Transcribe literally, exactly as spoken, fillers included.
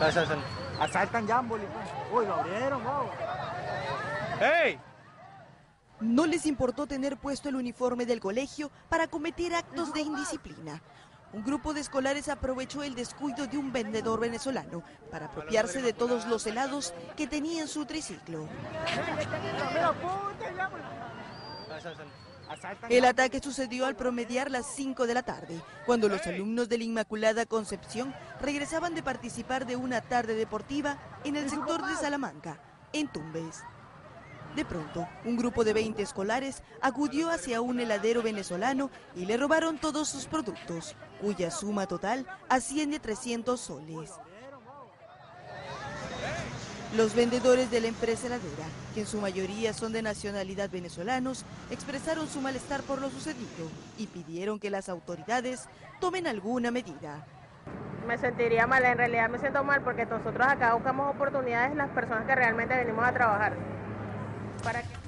Asaltan Jamboli. Uy, lo abrieron, wow. ¡Hey! No les importó tener puesto el uniforme del colegio para cometer actos de indisciplina. Un grupo de escolares aprovechó el descuido de un vendedor venezolano para apropiarse de todos los helados que tenía en su triciclo. El ataque sucedió al promediar las cinco de la tarde, cuando los alumnos de la Inmaculada Concepción regresaban de participar de una tarde deportiva en el sector de Salamanca, en Tumbes. De pronto, un grupo de veinte escolares acudió hacia un heladero venezolano y le robaron todos sus productos, cuya suma total asciende a trescientos soles. Los vendedores de la empresa heladera, que en su mayoría son de nacionalidad venezolanos, expresaron su malestar por lo sucedido y pidieron que las autoridades tomen alguna medida. Me sentiría mal, en realidad me siento mal porque nosotros acá buscamos oportunidades las personas que realmente venimos a trabajar. ¿Para qué?